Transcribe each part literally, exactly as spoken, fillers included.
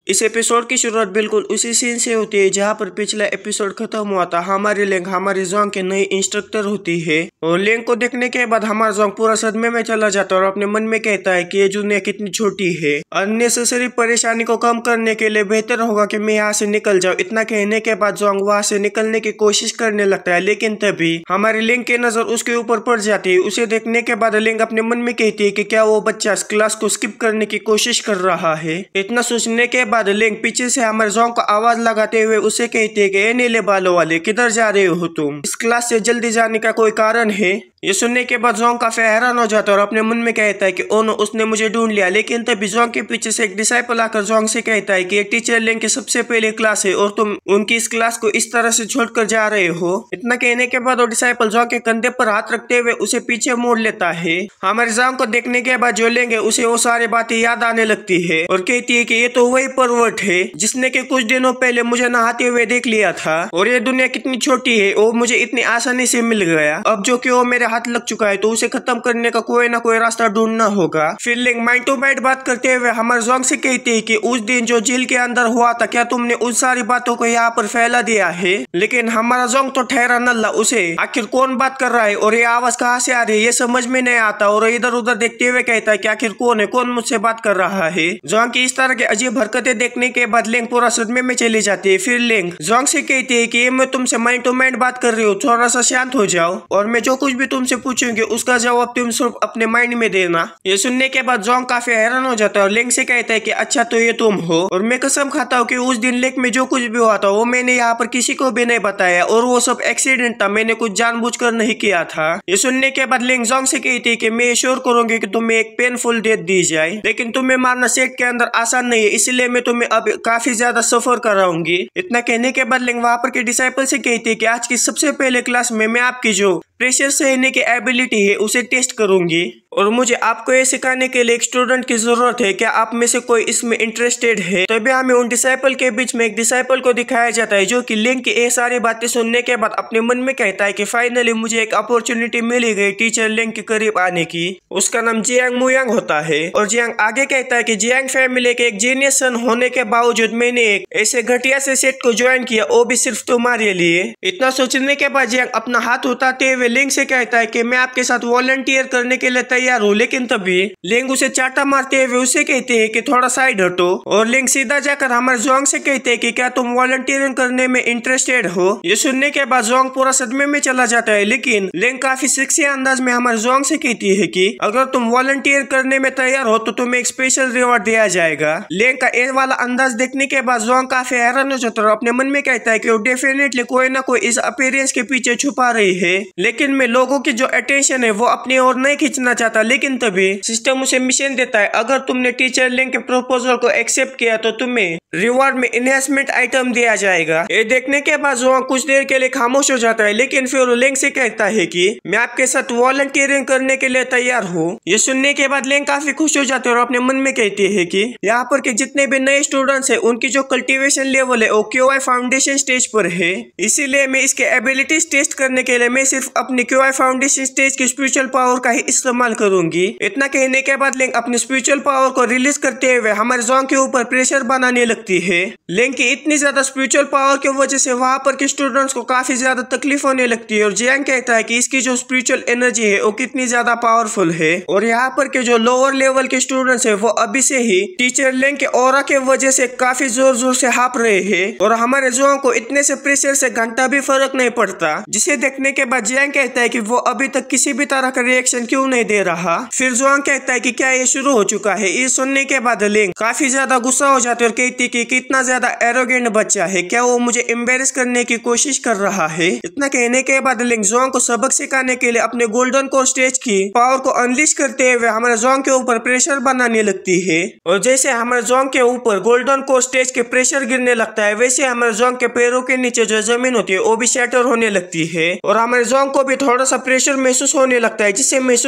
इस एपिसोड की शुरुआत बिल्कुल उसी सीन से होती है जहाँ पर पिछला एपिसोड खत्म हुआ था। हमारी लिंक हमारी जोंग के नई इंस्ट्रक्टर होती है और लिंक को देखने के बाद हमारा जोंग पूरा सदमे में चला जाता है और अपने मन में कहता है कि ये दुनिया कितनी छोटी है। अननेसेसरी परेशानी को कम करने के लिए बेहतर होगा कि मैं यहाँ से निकल जाऊँ। इतना कहने के बाद जोंग वहाँ से निकलने की कोशिश करने लगता है, लेकिन तभी हमारी लिंक की नजर उसके ऊपर पड़ जाती है। उसे देखने के बाद लिंक अपने मन में कहती है कि क्या वो बच्चा क्लास को स्किप करने की कोशिश कर रहा है। इतना सोचने के बाद लिंक पीछे से हमारे जोंग को आवाज लगाते हुए उसे कहती है कि ए नीले बालों वाले, किधर जा रहे हो तुम? इस क्लास से जल्दी जाने का कोई कारण है? ये सुनने के बाद जोंग काफी हैरान हो जाता है और अपने मन में कहता है कि ओ नो, उसने मुझे ढूंढ लिया। लेकिन तभी जोंग के पीछे से एक डिसाइपल आकर जोंग से कहता है कि ये टीचर लिंक की सबसे पहली क्लास है और तुम उनकी इस क्लास को इस तरह से छोड़कर जा रहे हो। इतना कहने के बाद वो डिसाइपल जोंग के कंधे पर हाथ रखते हुए उसे पीछे मोड़ लेता है। हमारे जोंग को देखने के बाद जो लिंक है उसे वो सारी बातें याद आने लगती है और कहती है कि ये तो वही पर्वत है जिसने के कुछ दिनों पहले मुझे नहाते हुए देख लिया था और ये दुनिया कितनी छोटी है वो मुझे इतनी आसानी से मिल गया। अब जो कि वो मेरे हाथ लग चुका है तो उसे खत्म करने का कोई ना कोई रास्ता ढूंढना होगा। फिर लिंक माइंड टू माइंड बात करते हुए हमारे जोंग से कहती है कि उस दिन जो जेल के अंदर हुआ था, क्या तुमने उस सारी बातों को यहाँ पर फैला दिया है? लेकिन हमारा जोंग तो ठहरा नल्ला, उसे आखिर कौन बात कर रहा है और ये आवाज कहाँ से आ रही है ये समझ में नहीं आता और इधर उधर देखते हुए कहता है कि आखिर कौन है, कौन मुझसे बात कर रहा है। जोंग की इस तरह की अजीब हरकतें देखने के बाद लिंक पूरा सदमे में चली जाती है। फिर लिंक जोंग से कहती है कि मैं तुमसे माइंड टू माइंड बात कर रही हूँ, थोड़ा सा शांत हो जाओ और मैं जो कुछ भी तुमसे पूछूंगी उसका जवाब तुम सिर्फ अपने माइंड में देना। ये सुनने के बाद जोंग काफी हैरान हो जाता है और लिंक से कहता है कि अच्छा तो ये तुम हो और मैं कसम खाता हूँ कि उस दिन लिंक में जो कुछ भी हुआ था वो मैंने यहाँ पर किसी को भी नहीं बताया और वो सब एक्सीडेंट था, मैंने कुछ जानबूझकर नहीं किया था। ये सुनने के बाद लिंक जोंग से कहती है कि मैं श्योर करूंगी कि तुम्हें एक पेनफुल डेथ दी जाए, लेकिन तुम्हें मारना सेट के अंदर आसान नहीं है, इसलिए मैं तुम्हें अब काफी ज्यादा सफर कराऊंगी। इतना कहने के बाद लिंक वहाँ पर के डिसाइपल से कहती है कि आज की सबसे पहले क्लास में मैं आपकी जो प्रेशर सहने की एबिलिटी है उसे टेस्ट करूंगी और मुझे आपको ये सिखाने के लिए एक स्टूडेंट की जरूरत है। क्या आप में से कोई इसमें इंटरेस्टेड है? तभी हमें उन डिसाइपल के बीच में एक डिसाइपल को दिखाया जाता है जो कि लिंक की ये सारी बातें सुनने के बाद अपने मन में कहता है कि फाइनली मुझे एक अपॉर्चुनिटी मिली गई टीचर लिंक के करीब आने की। उसका नाम जियांग मुयांग होता है और जियांग आगे कहता है कि जियांग फैमिली के एक जीनियस सन होने के बावजूद मैंने एक ऐसे घटिया से सेट को ज्वाइन किया, वो भी सिर्फ तुम्हारे लिए। इतना सोचने के बाद जियांग अपना हाथ उठाते हुए लिंक से कहता है कि मैं आपके साथ वॉलंटियर करने के लिए तैयार हूँ। लेकिन तभी लिंक उसे चाटा मारते हुए उसे कहते हैं कि थोड़ा साइड हटो और लिंक सीधा जाकर हमारे जोंग से कहते हैं कि क्या तुम वॉलंटियरिंग करने में इंटरेस्टेड हो? ये सुनने के बाद जोंग पूरा सदमे में चला जाता है, लेकिन लिंक काफी सेक्सी अंदाज में हमारे जोंग से कहती है कि अगर तुम वॉलंटियर करने में तैयार हो तो तुम्हें एक स्पेशल रिवॉर्ड दिया जाएगा। लिंक का ये वाला अंदाज देखने के बाद जोंग काफी हैरान हो जाता है और अपने मन में कहता है कि वो डेफिनेटली कोई ना कोई इस अपीयरेंस के पीछे छुपा रही है, लेकिन मैं लोगों की जो अटेंशन है वो अपनी ओर नहीं खींचना चाहता। लेकिन तभी सिस्टम उसे मिशन देता है, अगर तुमने टीचर लिंक के प्रपोजल को एक्सेप्ट किया तो तुम्हें रिवॉर्ड में इन्वेस्टमेंट आइटम दिया जाएगा। ये देखने के बाद जोंग कुछ देर के लिए खामोश हो जाता है, लेकिन फिर लिंक से कहता है कि मैं आपके साथ वॉलंटियरिंग करने के लिए तैयार हूँ। ये सुनने के बाद लिंक काफी खुश हो जाते हैं और अपने मन में कहती है कि यहाँ पर के जितने भी नए स्टूडेंट्स हैं उनकी जो कल्टीवेशन लेवल है वो क्यूआई फाउंडेशन स्टेज पर है, इसीलिए मैं इसके एबिलिटीज टेस्ट करने के लिए मैं सिर्फ अपनी क्यूआई फाउंडेशन स्टेज की स्पिरिचुअल पावर का ही इस्तेमाल करूंगी। इतना कहने के बाद लिंक अपनी स्पिरिचुअल पावर को रिलीज करते हुए हमारे जोंग के ऊपर प्रेशर बनाने लगती है। लिंक की इतनी ज्यादा स्पिरिचुअल पावर की वजह से वहां पर के स्टूडेंट्स को काफी ज्यादा तकलीफ होने लगती है और जियांग कहता है कि इसकी जो स्पिरिचुअल एनर्जी है वो कितनी ज्यादा पावरफुल है और यहाँ पर के जो लोअर लेवल के स्टूडेंट्स है वो अभी से ही टीचर लिंक के ऑरा के वजह से काफी जोर जोर से हाप रहे हैं और हमारे जोंग को इतने से प्रेशर से घंटा भी फर्क नहीं पड़ता, जिसे देखने के बाद जियांग कहता है कि वो अभी तक किसी भी तरह का रिएक्शन क्यों नहीं दे रहा। फिर जोंग कहता है कि क्या ये शुरू हो चुका है? ये सुनने के बाद लिंक काफी ज्यादा गुस्सा हो जाती है और कहती है कि कितना ज्यादा एरोगेंट बच्चा है, क्या वो मुझे एम्बेरस करने की कोशिश कर रहा है? इतना कहने के बाद लिंक जोंग को सबक सिखाने के लिए अपने गोल्डन कोर स्टेज की पावर को अनलिश करते हुए हमारे जोंग के ऊपर प्रेशर बनाने लगती है और जैसे हमारे जोंग के ऊपर गोल्डन कोर स्टेज के प्रेशर गिरने लगता है वैसे हमारे जोंग के पैरों के नीचे जो जमीन होती है वो भी शैटर होने लगती है और हमारे जोंग को भी थोड़ा सा प्रेशर महसूस होने लगता है, जिसे महसूस करने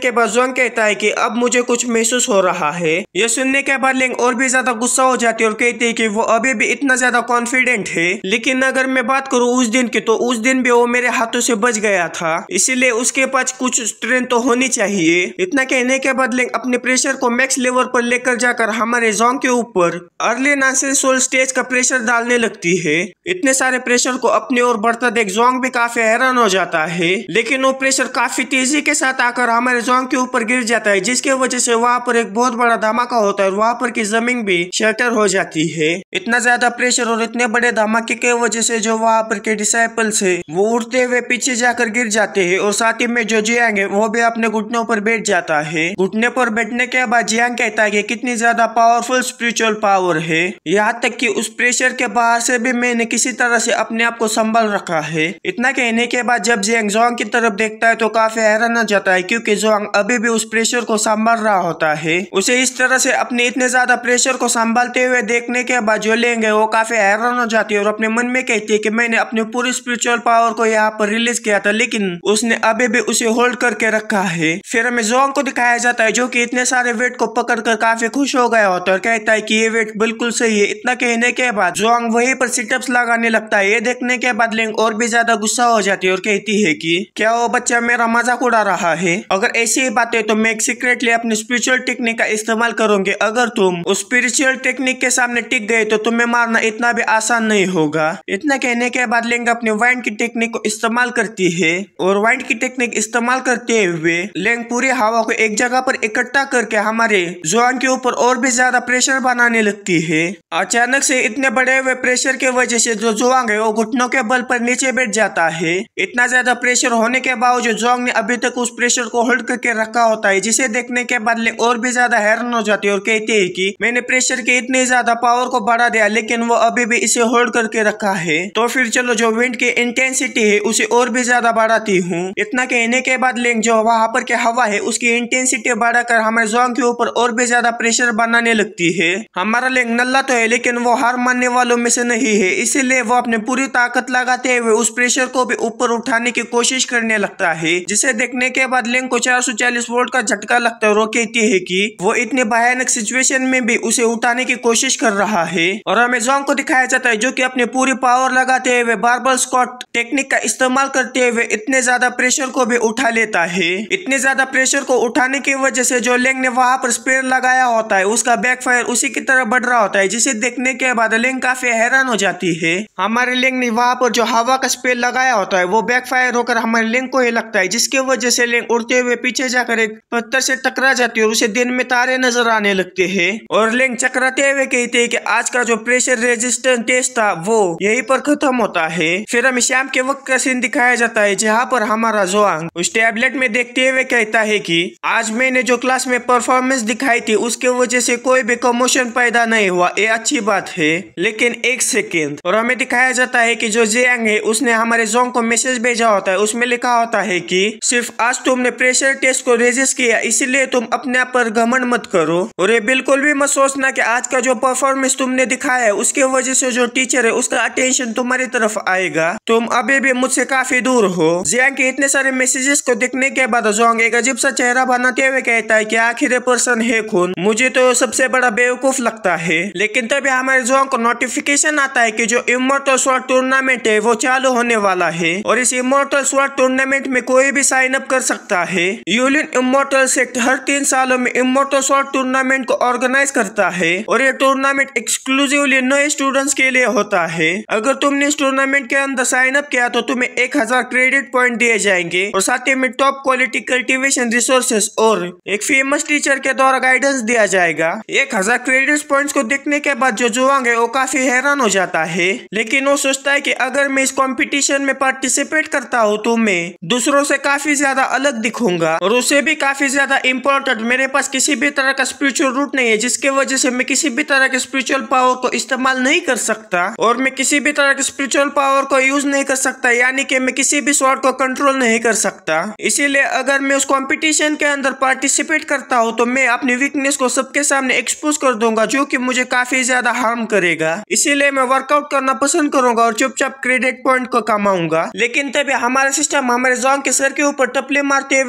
के बाद जोंग कहता है कि अब मुझे कुछ महसूस हो रहा है। यह सुनने के बाद लिंग और भी ज्यादा गुस्सा हो जाती है और कहती है कि वो अभी भी इतना ज्यादा कॉन्फिडेंट है, लेकिन अगर मैं बात करूँ उस दिन की तो उस दिन भी वो मेरे हाथों से बच गया था, इसीलिए उसके पास कुछ स्ट्रेंथ तो होनी चाहिए। इतना कहने के बाद लिंग अपने प्रेशर को मैक्स लेवल पर लेकर जाकर हमारे जोंग के ऊपर अर्ली नॉनसेंसुअल स्टेज का प्रेशर डालने लगती है। इतने सारे प्रेशर को अपनी ओर बढ़ता देख जोंग भी काफी हैरान हो जाता है, लेकिन वो प्रेशर काफी तेजी के साथ आकर हमारे जोंग के ऊपर गिर जाता है, जिसके वजह से वहाँ पर एक बहुत बड़ा धमाका होता है और वहाँ पर की जमीन भी शटर हो जाती है। इतना ज्यादा प्रेशर और इतने बड़े धमाके के वजह से जो वहाँ पर के डिसाइपल्स है वो उड़ते हुए पीछे जाकर गिर जाते हैं और साथ ही में जो जियांग है वो भी अपने घुटनों पर बैठ जाता है। घुटने पर बैठने के बाद जियांग कहता है कि कितनी ज्यादा पावरफुल स्पिरिचुअल पावर है, यहाँ तक कि उस प्रेशर के बाहर से भी मैंने किसी तरह से अपने आप को संभाल रखा है। इतना कहने के बाद जब जियांग जोंग की तरफ देखता है तो काफी हैरान हो जाता है, क्योंकि जोंग अभी भी उस प्रेशर को संभाल रहा होता है। उसे इस तरह से अपने इतने ज्यादा प्रेशर को संभालते हुए देखने के बाद जो लेंगे वो काफी हैरान हो जाती है और अपने मन में कहती है कि मैंने अपनी पूरी स्पिरिचुअल पावर को यहाँ पर रिलीज किया था, लेकिन उसने अभी भी उसे होल्ड करके रखा है। फिर हमें जोंग को दिखाया जाता है जो कि इतने सारे वेट को पकड़कर काफी खुश हो गया होता है और कहता है कि ये वेट बिल्कुल सही है। इतना कहने के बाद जोंग वहीं पर सिटअप्स लगाने लगता है। ये देखने के बाद लिंग और भी ज्यादा गुस्सा हो जाती है और कहती है कि क्या वो बच्चा मेरा मजाक उड़ा रहा है? अगर ऐसी ही बात है तो मैं सीक्रेटली अपनी स्पिरिचुअल टेक्निक का इस्तेमाल करूंगी। अगर तुम उस स्पिरिचुअल टेक्निक के सामने टिक गए तो तुम्हें मारना इतना भी आसान नहीं होगा। इतना कहने के बाद लिंग अपने वाइंड की टेक्निक को इस्तेमाल करती है और वाइंड की टेक्निक इस्तेमाल करते हुए लिंग पूरी हवा को एक जगह पर इकट्ठा करके हमारे जोंग के ऊपर और भी ज्यादा प्रेशर बनाने लगती है। अचानक से इतने बड़े हुए प्रेशर के वजह से जो जोंग है वो घुटनों के बल पर नीचे बैठ जाता है। इतना ज्यादा प्रेशर होने के बावजूद जोंग ने अभी तक उस प्रेशर को होल्ड करके रखा होता है, जिसे देखने के बाद लिंग और भी ज्यादा हैरान हो जाती है और कहती है कि मैंने प्रेशर के इतने ज्यादा पावर को बढ़ा दिया लेकिन वो अभी भी इसे होल्ड करके रखा है, तो फिर चलो जो विंड की इंटेंसिटी है उसे और भी ज्यादा बढ़ाती हूँ। इतना कहने के बाद लिंग जो वहाँ पर के हवा है उसकी इंटेंसिटी बढ़ाकर हमारे जोंग के ऊपर और भी ज्यादा प्रेशर बनाने लगती है। हमारा लिंग नल्ला तो है लेकिन वो हार मानने वालों में से नहीं है, इसीलिए वो अपनी पूरी ताकत लगाते हुए उस प्रेशर को भी ऊपर उठाने की कोशिश करने लगता है, जिसे देखने के बाद लिंग को चार सौ चालीस वोल्ट का झटका लगता है और वो कहती है कि वो इतने भयानक सिचुएशन में भी उसे उठाने की कोशिश कर रहा है। और हमें जोंग को दिखाया जाता है जो कि अपनी पूरी पावर लगाते हुए बारबल स्क्वाट टेक्निक का इस्तेमाल करते हुए इतने ज्यादा प्रेशर को भी उठा लेता है। इतने ज्यादा प्रेशर को उठाने की वजह से जो लिंग ने वहां पर स्पेयर लगाया होता है उसका बैकफायर उसी की तरफ बढ़ रहा होता है, जिसे देखने के बाद लिंग काफी हैरान हो जाती है। हमारे लिंग ने वहां पर जो हवा का स्पेयर लगाया होता है वो बैकफायर होकर हमारे लिंग को ही लगता है, जिसकी वजह से लिंग उड़ते हुए पीछे जाकर एक पत्थर से टकरा जाती है और उसे दिन में तारे नजर आने लगते हैं। और लिंग चकराते हुए कहते हैं कि आज का जो प्रेशर रेजिस्टेंस टेस्ट था वो यहीं पर खत्म होता है। फिर हमें शाम के वक्त का सीन दिखाया जाता है जहाँ पर हमारा जोंग उस टैबलेट में देखते हुए कहता है कि आज मैंने जो क्लास में परफॉर्मेंस दिखाई थी उसके वजह से कोई भी कमोशन पैदा नहीं हुआ, ये अच्छी बात है, लेकिन एक सेकेंड। और हमें दिखाया जाता है कि जो जियांग है उसने हमारे जोंग को मैसेज भेजा होता है, उसमें लिखा होता है कि सिर्फ आज तुमने प्रेशर टेस्ट को रेजिस्ट किया इसलिए तुम अपने आप पर घमंड मत करो और ये बिल्कुल भी मत सोचना कि आज का जो परफॉर्मेंस तुमने दिखाया है उसके वजह से जो टीचर है उसका अटेंशन तुम्हारी तरफ आएगा, तुम अभी भी मुझसे काफी दूर हो। जियांग के इतने सारे मैसेजेस को देखने के बाद जोंग एक अजीब सा चेहरा बनाते हुए कहता है कि आखिर ये पर्सन है कौन, मुझे तो सबसे बड़ा बेवकूफ लगता है। लेकिन तभी हमारे जोंग को नोटिफिकेशन आता है कि जो इमोर्टल स्वॉर्ड टूर्नामेंट है वो चालू होने वाला है और इस इमोर्टल स्वॉर्ड टूर्नामेंट में कोई भी साइन अप कर सकता है। यूलियन इमोर्टल सेक्ट हर तीन सालों में इमोर्टल स्वॉर्ड टूर्नामेंट को ऑर्गेनाइज करता है और ये टूर्नामेंट एक्सक्लूसिवली नए स्टूडेंट्स के लिए होता है। अगर तुमने इस टूर्नामेंट के अंदर साइन अप किया तो तुम्हें एक हजार क्रेडिट पॉइंट दिए जाएंगे और साथ ही में टॉप क्वालिटी कल्टीवेशन रिसोर्सेस और एक फेमस टीचर के द्वारा गाइडेंस दिया जाएगा। एक हजार क्रेडिट पॉइंट्स को देखने के बाद जो जोंग है वो काफी हैरान हो जाता है, लेकिन वो सोचता है कि अगर मैं इस कंपटीशन में पार्टिसिपेट करता हूँ तो मैं दूसरों से काफी ज्यादा अलग दिखूंगा और उसे भी काफी ज्यादा इम्पोर्टेंट, मेरे पास किसी भी तरह का स्पिरिचुअल रूट नहीं है जिसके वजह से मैं किसी भी तरह के स्पिरिचुअल पावर को इस्तेमाल नहीं कर सकता और मैं किसी भी तरह के स्पिरिचुअल पावर को यूज नहीं कर सकता, यानी कि मैं किसी भी स्वॉर्ड को कंट्रोल नहीं कर सकता। इसीलिए अगर मैं उस कंपटीशन के अंदर पार्टिसिपेट करता हूँ तो मैं अपनी वीकनेस को सबके सामने एक्सपोज कर दूंगा जो कि मुझे काफी ज्यादा हार्म करेगा। इसीलिए मैं वर्कआउट करना पसंद करूंगा और चुपचाप क्रेडिट पॉइंट को कमाऊंगा। लेकिन तभी हमारा सिस्टम हमारे जोंग के सर के ऊपर टपले मारते हुए वहां पर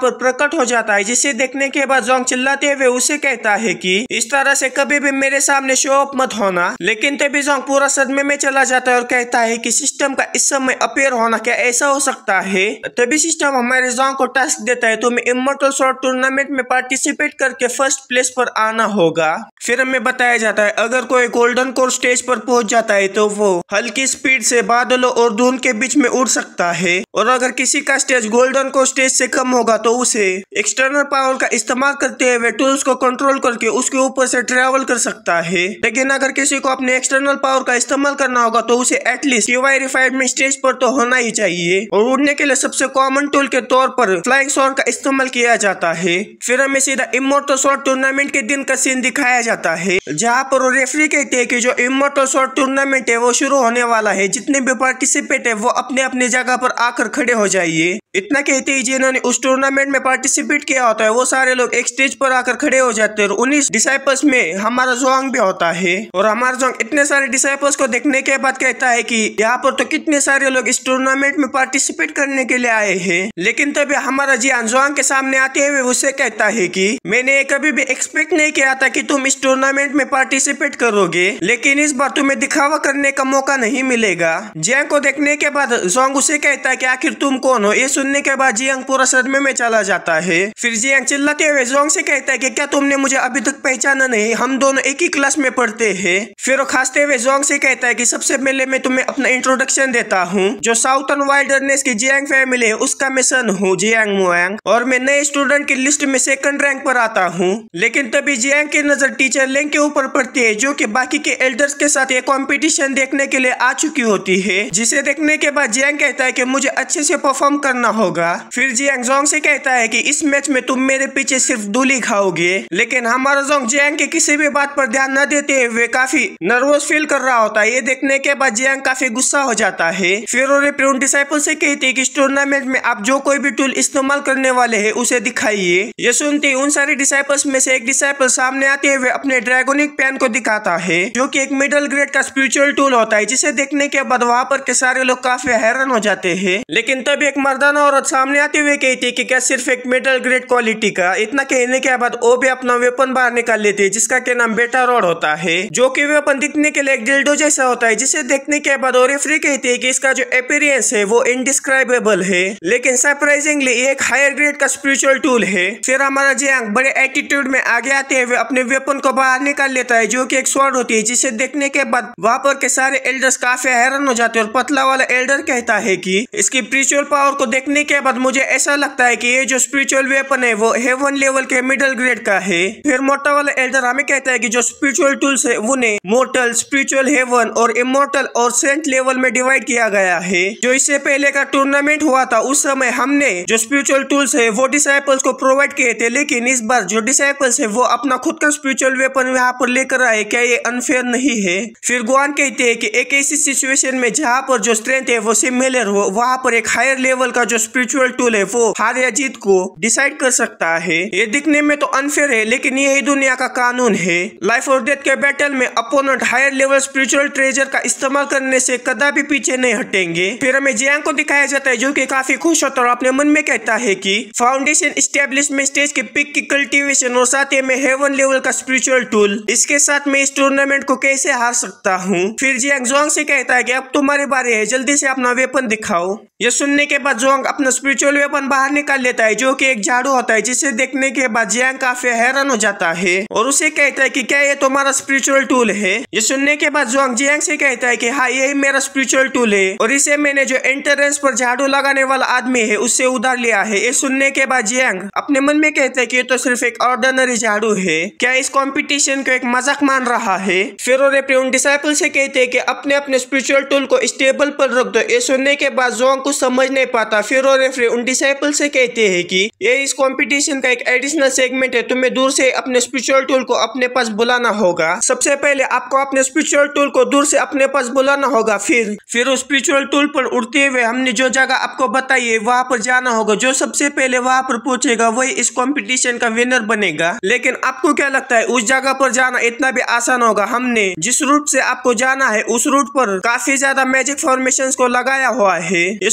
पर प्रकट हो जाता है, जिसे देखने के बाद जोंग चिल्लाते हुए उसे कहता है कि इस तरह से कभी भी मेरे सामने शो ऑफ मत होना। लेकिन तभी जोंग पूरा सदमे में चला जाता है और कहता है कि सिस्टम का इस समय अपीयर होना क्या ऐसा हो सकता है। तभी सिस्टम हमारे जोंग को टास्क देता है, तुम्हें इमॉर्टल स्वॉर्ड टूर्नामेंट में पार्टिसिपेट करके फर्स्ट प्लेस पर आना होगा। फिर हमें बताया जाता है अगर कोई गोल्डन कोर स्टेज पर पहुंच जाता है तो वो हल्की स्पीड से बादलों और धुंध के बीच में उड़ सकता है, और अगर किसी का स्टेज गोल्डन कोर स्टेज से कम होगा तो उसे एक्सटर्नल पावर का इस्तेमाल करते हुए टूल्स को कंट्रोल करके उसके ऊपर से ट्रेवल कर सकता है। लेकिन अगर किसी को अपने एक्सटर्नल पावर का इस्तेमाल करना होगा तो उसे एटलीस्ट टीवाई रिफाइनमेंट स्टेज पर तो होना ही चाहिए, और उड़ने के लिए सबसे कॉमन टूल के तौर पर फ्लाइंग स्वॉर्ड का इस्तेमाल किया जाता है। फिर हमें सीधा इमॉर्टल स्वॉर्ड टूर्नामेंट के दिन का सीन दिखाया जाता है, जहाँ पर रेफरी कहते हैं कि जो इमॉर्टल स्वॉर्ड टूर्नामेंट है वो शुरू होने वाला है, जितने भी पार्टिसिपेट है वो अपने अपने जगह पर आकर खड़े हो जाइए। इतना कहते ही जिन्होंने उस टूर्नामेंट में पार्टिसिपेट किया होता है वो सारे लोग एक स्टेज पर आकर खड़े हो जाते हैं, और उन्हीं डिसाइपल्स में हमारा जोंग भी होता है। और हमारा जोंग इतने सारे डिसाइपल्स को देखने के बाद कहता है कि यहाँ पर तो कितने सारे लोग इस टूर्नामेंट में पार्टिसिपेट करने के लिए आए हैं। लेकिन तभी हमारा जियान जोंग के सामने आते हुए उससे कहता है कि मैंने कभी भी एक्सपेक्ट नहीं किया था कि तुम इस टूर्नामेंट में पार्टिसिपेट करोगे, लेकिन इस बार तुम्हें दिखावा करने का मौका नहीं मिलेगा। जियांग को देखने के बाद जोंग उसे कहता है कि आखिर तुम कौन हो। ये सुनने के बाद जियांग पूरा सदमे में चला जाता है। फिर जियांग चिल्लाते हुए जोंग से कहता है कि क्या तुमने मुझे अभी तक पहचाना नहीं, हम दोनों एक ही क्लास में पढ़ते हैं। फिर वो खांसते हुए जोंग से कहता है कि सबसे पहले मैं तुम्हें अपना इंट्रोडक्शन देता हूँ। जो साउथर्न वाइल्डरनेस की जियांग फैमिली है उसका मैं सन हूँ जियांग मुयांग, और मैं नए स्टूडेंट की लिस्ट में सेकंड रैंक पर आता हूँ। लेकिन तभी जियांग की नजर टीचर लेंग के ऊपर पड़ती है, जो कि बाकी के एल्डर्स के साथ ये कंपटीशन देखने के लिए आ चुकी होती है। जिसे देखने के बाद जियांग कहता है कि मुझे अच्छे से परफॉर्म करना होगा। फिर जियांग जोंग से कहता है कि इस मैच में तुम मेरे पीछे सिर्फ धूली खाओगे। लेकिन हमारा जोंग जियांग के किसी भी बात पर ध्यान न देते हुए काफी नर्वस फील कर रहा होता है। ये देखने के बाद जियांग काफी गुस्सा हो जाता है। फिर वो उन डिसाइपल से कहते हैं कि इस टूर्नामेंट में आप जो कोई भी टूल इस्तेमाल करने वाले हैं उसे दिखाइए। ये सुनते उन सारे डिसाइपल्स में से एक डिसाइपल सामने आते हुए अपने ड्रैगोनिक पेन को दिखाता है, जो कि एक मिडिल ग्रेड का स्पिरिचुअल टूल होता है, जिसे देखने के बाद वहाँ पर के सारे लोग काफी हैरान हो जाते हैं। लेकिन तब एक मर्दाना औरत सामने आते हुए कहती है कि क्या सिर्फ एक मिडिल ग्रेड क्वालिटी का। इतना कहने के बाद वो भी अपना वेपन बाहर निकाल लेती है, जिसका के नाम बेटा रॉड होता है, जो कि वेपन दिखने के लिए एक डिल्डो जैसा होता है। जिसे देखने के बाद रेफरी कहती है कि इसका जो अपीयरेंस है वो इनडिस्क्राइबेबल है, लेकिन सरप्राइजिंगली ये एक हायर ग्रेड का स्पिरिचुअल टूल है। फिर हमारा जियांग बड़े एटीट्यूड में आगे आते हुए अपने वेपन को बाहर निकाल लेता है, जो कि एक स्वॉर्ड होती है। जिसे देखने के बाद वहाँ पर के सारे एल्डर्स काफी हैरान हो जाते हैं, और पतला वाला एल्डर कहता है कि इसकी स्पिरिचुअल पावर को देखने के बाद मुझे ऐसा लगता है कि ये जो स्पिरिचुअल वेपन है वो हेवन लेवल के मिडिल ग्रेड का है। फिर मोटा वाला एल्डर हमें कहता है कि जो स्पिरिचुअल टूल्स है उन्हें मोर्टल, स्पिरिचुअल, हेवन और इमोर्टल और सेंट लेवल में डिवाइड किया गया है। जो इससे पहले का टूर्नामेंट हुआ था उस समय हमने जो स्पिरिचुअल टूल्स है वो डिसाइपल्स को प्रोवाइड किए थे, लेकिन इस बार जो डिसाइपल्स है वो अपना खुद का स्पिरिचुअल वेपन यहाँ पर लेकर आए। क्या ये अनफेयर नहीं है? फिर गुआन कहते हैं कि एक ऐसी सिचुएशन में जहाँ पर जो स्ट्रेंथ है वो सिमिलर हो, वहाँ पर एक हायर लेवल का जो स्पिरिचुअल टूल है वो हार या जीत को डिसाइड कर सकता है। ये दिखने में तो अनफेयर है, लेकिन यही दुनिया का कानून है। लाइफ और डेथ के बैटल में opponent higher level spiritual treasure का इस्तेमाल करने से कदापि पीछे नहीं हटेंगे। फिर हमें जियांग को दिखाया जाता है, जो कि काफी खुश होता है और अपने मन में कहता है कि फाउंडेशन एस्टेब्लिशमेंट स्टेज के पिक की कल्टीवेशन और साथ ही में हेवन लेवल का स्पिरिचुअल टूल, इसके साथ मैं इस टूर्नामेंट को कैसे हार सकता हूँ। फिर जियांग जोंग से कहता है कि अब तुम्हारी बारी है, जल्दी से अपना वेपन दिखाओ। ये सुनने के बाद जोंग अपना स्पिरिचुअल वेपन बाहर निकाल लेता है, जो कि एक झाड़ू होता है। जिसे देखने के बाद जियांग काफी हैरान हो जाता है और उसे कहता है कि क्या ये तुम्हारा स्पिरिचुअल टूल है। ये सुनने के बाद जोंग जियांग से कहता है कि हाँ यही मेरा स्पिरिचुअल टूल है, और इसे मैंने जो एंट्रेंस पर झाड़ू लगाने वाला आदमी है उससे उधार लिया है। ये सुनने के बाद जियांग अपने मन में कहता है कि ये तो सिर्फ एक ऑर्डिनरी झाड़ू है, क्या इस कंपटीशन को एक मजाक मान रहा है। फिर और उन डिसाइपल से कहते हैं कि अपने अपने स्पिरिचुअल टूल को स्टेबल पर रख दो। ये सुनने के बाद जोंग कुछ समझ नहीं पाता। फिर और उन डिसाइपल से कहते हैं कि ये इस कंपटीशन का एक एडिशनल सेगमेंट है, तुम्हें दूर से अपने स्पिरिचुअल टूल को अपने पास बुलाना होगा। सबसे पहले आपको अपने स्पिरिचुअल टूल को दूर से अपने पास बुलाना होगा। फिर फिर उस स्पिरिचुअल टूल पर उड़ते हुए हमने जो जगह आपको बताई है वहाँ पर जाना होगा। जो सबसे पहले वहाँ पर पहुंचेगा वही इस कंपटीशन का विनर बनेगा। लेकिन आपको क्या लगता है उस जगह पर जाना इतना भी आसान होगा? हमने जिस रूट से आपको जाना है उस रूट पर काफी ज्यादा मैजिक फॉर्मेशंस को लगाया हुआ है। ये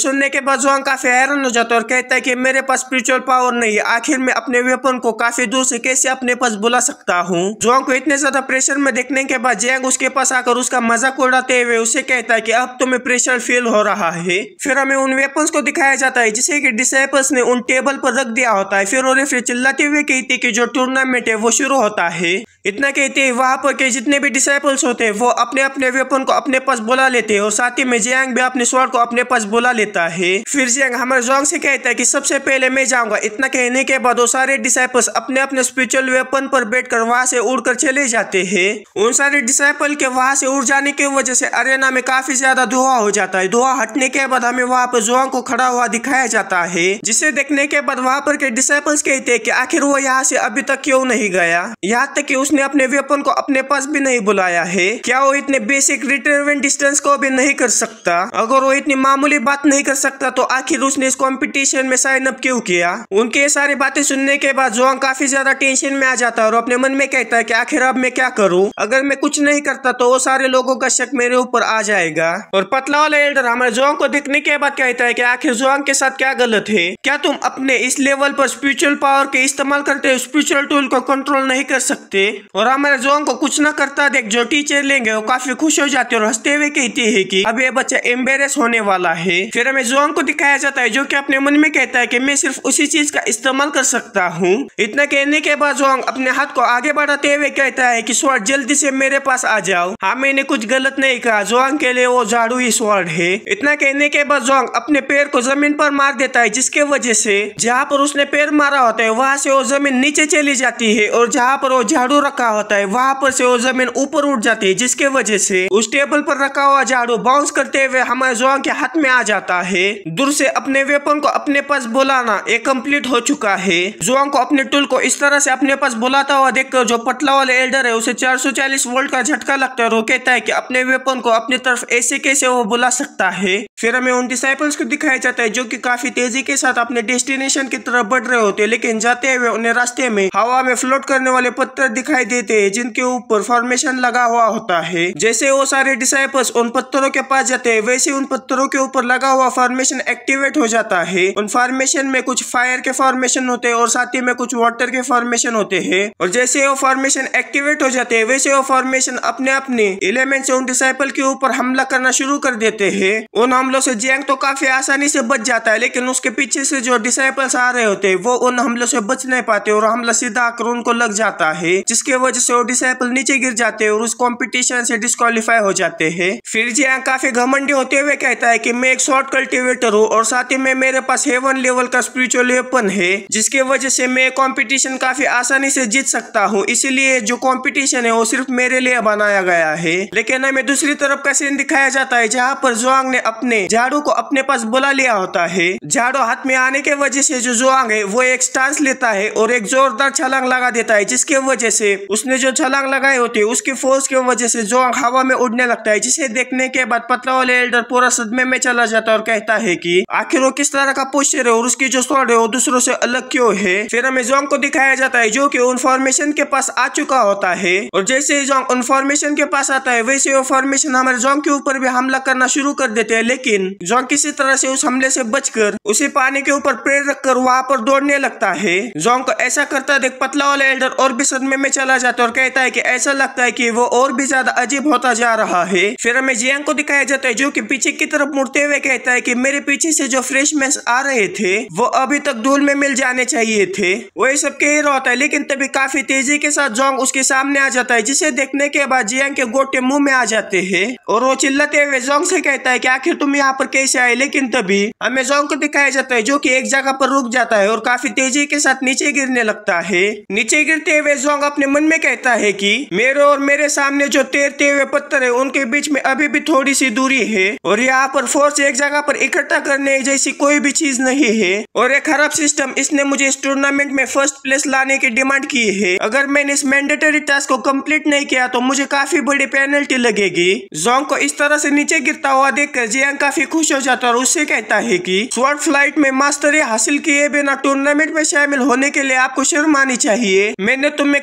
सुनने के बाद जोंग काफी हैरान हो जाता है और कहता है कि मेरे पास स्पिरिचुअल पावर नहीं है, आखिर मैं अपने वेपन को काफी दूर से कैसे अपने पास बुला सकता हूँ। जोंग को इतने ज्यादा प्रेशर में देखने के बाद जियांग उसके पास आकर उसका मजाक उड़ाते हुए उसे कहता है कि अब तुम्हें प्रेशर फील हो रहा है। फिर हमें उन वेपन्स को दिखाया जाता है जिसे कि डिसाइपल्स ने उन टेबल पर रख दिया होता है। फिर वो रेफरी चिल्लाते हुए कहती कि जो टूर्नामेंट है वो शुरू होता है। इतना कहते हैं वहां पर के जितने भी डिसाइपल्स होते हैं वो अपने अपने वेपन को अपने पास बुला लेते हैं और साथ ही में जियांग भी अपने स्वॉर्ड को अपने पास बुला लेता है। फिर जियांग हमारे जोंग से कहता है कि सबसे पहले मैं जाऊंगा। इतना कहने के बाद वो सारे डिसाइपल्स अपने अपने स्पिरिचुअल वेपन पर बैठकर वहां से उड़कर चले जाते हैं। उन सारे डिसाइपल के वहां से उड़ जाने की वजह से अरेना में काफी ज्यादा धुआं हो जाता है। धुआं हटने के बाद हमें वहां पर जोंग को खड़ा हुआ दिखाया जाता है, जिसे देखने के बाद वहां पर के डिसाइपल्स कहते हैं कि आखिर वो यहाँ से अभी तक क्यों नहीं गया, यहाँ तक कि उसने अपने वेपन को अपने पास भी नहीं बुलाया है। क्या वो इतने बेसिक रिट्रीवल डिस्टेंस को भी नहीं कर सकता? अगर वो इतनी मामूली बात नहीं कर सकता तो आखिर उसने इस कंपटीशन में साइन अप क्यों किया? उनके ये सारी बातें सुनने के बाद जोंग काफी ज्यादा टेंशन में आ जाता है और अपने मन में कहता है कि आखिर अब मैं क्या करूं? अगर मैं कुछ नहीं करता तो वो सारे लोगों का शक मेरे ऊपर आ जाएगा। और पतला वाला एल्डर हमारे जोंग को देखने के बाद कहता है कि आखिर जोंग के साथ क्या गलत है? क्या तुम अपने इस लेवल पर स्पिरिचुअल पावर के इस्तेमाल करते हुए स्पिरिचुअल टूल को कंट्रोल नहीं कर सकते? और हमारे जोंग को कुछ न करता देख जो टीचर लेंगे वो काफी खुश हो जाते हैं और हंसते हुए कहते हैं कि अब ये बच्चा एम्बेरेस होने वाला है। फिर हमें जोंग को दिखाया जाता है जो कि अपने मन में कहता है कि मैं सिर्फ उसी चीज का इस्तेमाल कर सकता हूँ। इतना कहने के बाद जोंग अपने हाथ को आगे बढ़ाते हुए कहता है कि स्वॉर्ड जल्दी से मेरे पास आ जाओ। हाँ मैंने कुछ गलत नहीं कहा, जोंग के लिए वो झाड़ू ही स्वॉर्ड है। इतना कहने के बाद जोंग अपने पैर को जमीन पर मार देता है, जिसके वजह से जहाँ पर उसने पैर मारा होता है वहां से वो जमीन नीचे चली जाती है और जहाँ पर वो झाड़ू रखा होता है वहां पर से वो जमीन ऊपर उठ जाती है, जिसके वजह से उस टेबल पर रखा हुआ झाड़ू बाउंस करते हुए हमारे जोंग के हाथ में आ जाता है। दूर से अपने वेपन को अपने पास बुलाना एक कंप्लीट हो चुका है। जोंग को अपने टूल को इस तरह से अपने पास बुलाता हुआ देखकर जो पतला वाले एल्डर है उसे चार सौ चालीस वोल्ट का झटका लगता है और वो कहता है कि अपने वेपन को अपनी तरफ ऐसे कैसे वो बुला सकता है। फिर हमें उन डिसाइपल्स को दिखाया जाता है जो कि काफी तेजी के साथ अपने डेस्टिनेशन की तरफ बढ़ रहे होते हैं, लेकिन जाते हुए उन्हें रास्ते में हवा में फ्लोट करने वाले पत्थर दिखाई देते हैं जिनके ऊपर फॉर्मेशन लगा हुआ होता है। जैसे वो सारे डिसाइपल्स उन पत्थरों के पास जाते हैं वैसे उन पत्थरों के ऊपर लगा हुआ फॉर्मेशन एक्टिवेट हो जाता है। उन फॉर्मेशन में कुछ फायर के फॉर्मेशन होते हैं और साथ ही में कुछ वाटर के फॉर्मेशन होते हैं और जैसे वो फॉर्मेशन एक्टिवेट हो जाते हैं वैसे वो फॉर्मेशन अपने अपने एलिमेंट से उन डिसाइपल के ऊपर हमला करना शुरू कर देते हैं। उन हमलों से जियांग तो काफी आसानी से बच जाता है, लेकिन उसके पीछे से जो डिसाइपल्स आ रहे होते हैं वो उन हमलों से बच नहीं पाते और हमला सीधा आकर उनको लग जाता है, जिसके वजह से वो डिसाइपल नीचे गिर जाते हैं और उस कंपटीशन से डिस्क्वालीफाई हो जाते हैं। फिर जियांग काफी घमंडी होते हुए कहता है कि मैं एक शॉर्ट कल्टीवेटर हूँ और साथ ही में मेरे पास हेवन लेवल का स्पिरिचुअल वेपन है, जिसके वजह से मैं कंपटीशन काफी आसानी से जीत सकता हूँ। इसीलिए जो कंपटीशन है वो सिर्फ मेरे लिए बनाया गया है। लेकिन हमें दूसरी तरफ का सीन दिखाया जाता है जहाँ पर जोंग ने अपने झाड़ू को अपने पास बुला लिया होता है। झाड़ू हाथ में आने के वजह से जो जोंग है वो एक स्टांस लेता है और एक जोरदार छलांग लगा देता है, जिसके वजह से उसने जो छलांग लगाई होती है उसकी फोर्स की वजह से जोंग हवा में उड़ने लगता है, जिसे देखने के बाद पतला वाले एल्डर पूरा सदमे में चला जाता है और कहता है कि आखिर वो किस तरह का पोस्चर है और उसकी जो स्वॉर्ड है वो दूसरों से अलग क्यों है। फिर हमें जोंग को दिखाया जाता है जो कि उन फॉर्मेशन के पास आ चुका होता है और जैसे ही जोंग उन फॉर्मेशन के पास आता है वैसे वो फॉर्मेशन हमारे जोंग के ऊपर भी हमला करना शुरू कर देते हैं, लेकिन जोंग किसी तरह से उस हमले से बचकर उसे पानी के ऊपर पैर रखकर वहां पर दौड़ने लगता है। जोंग को ऐसा करता देख पतला वाला एल्डर और भी सदमे में चला जाता है और कहता है कि ऐसा लगता है कि वो और भी ज्यादा अजीब होता जा रहा है। फिर हमें जियांग को दिखाया जाता है जो कि पीछे की तरफ मुड़ते हुए कहता है कि मेरे पीछे से जो फ्रेशमैन आ रहे थे वो अभी तक धूल में मिल जाने चाहिए थे। वही सब कह रहा होता है, लेकिन तभी काफी तेजी के साथ जोंग उसके सामने आ जाता है, जिसे देखने के बाद जियांग के गोटे मुंह में आ जाते हैं और वो चिल्लाते हुए जोंग से कहता है कि आखिर तुम यहाँ पर कैसे आए। लेकिन तभी हमें जोंग को दिखाया जाता है जो कि एक जगह पर रुक जाता है और काफी तेजी के साथ नीचे गिरने लगता है। नीचे गिरते हुए जोंग अपने मन में कहता है कि मेरे और मेरे सामने जो तैरते हुए पत्थर है उनके बीच में अभी भी थोड़ी सी दूरी है और यहाँ पर फोर्स एक जगह पर इकट्ठा करने जैसी कोई भी चीज नहीं है और एक खराब सिस्टम इसने मुझे इस टूर्नामेंट में फर्स्ट प्लेस लाने की डिमांड की है। अगर मैंने इस मैंडेटरी टास्क को कंप्लीट नहीं किया तो मुझे काफी बड़ी पेनल्टी लगेगी। जोंग को इस तरह से नीचे गिरता हुआ देखकर जियांग काफी खुश हो जाता है और उससे कहता है कि स्वॉर्ड फ्लाइट में मास्टरी हासिल किए बिना टूर्नामेंट में शामिल होने के लिए आपको शर्म आनी चाहिए। मैंने तुम्हें कब की